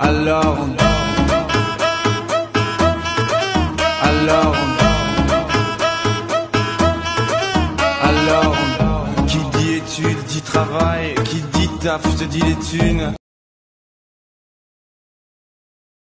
Alors, alors, alors, qui dit études dit travail, qui dit taf te dit les thunes.